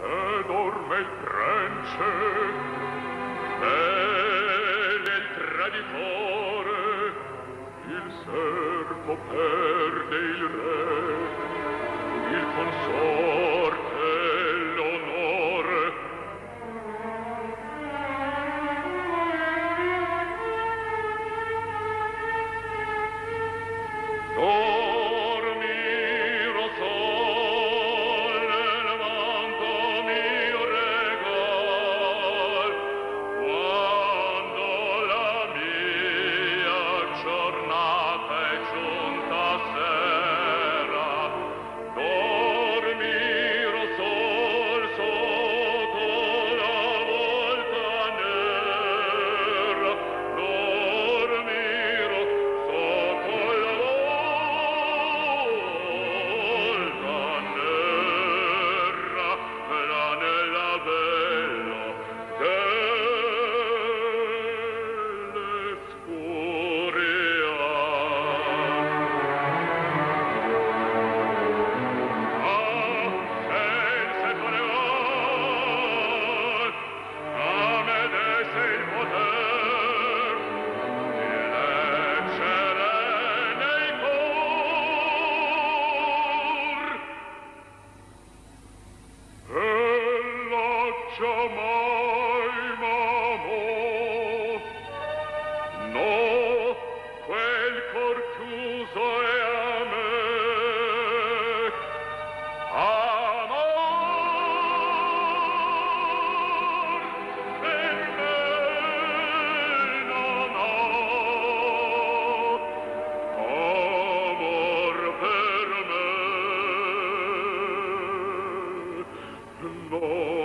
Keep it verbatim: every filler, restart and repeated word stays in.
e dorme il prence, bene il traditore, il servo perde il re, il consorte l'onore. Dormiro sol nel manto mio regal, quando la mia giornata è giunta a sera. Dormiro sol sotto la volta nera, dormiro sotto la volta nera, l'anella bella delle scuria. Ah, senza tolerar, a me desse il poter di leggere nei cor. Ella giammai m'amò, no, quel cor chiuso è a me. Amor per me non ha, amor per me no.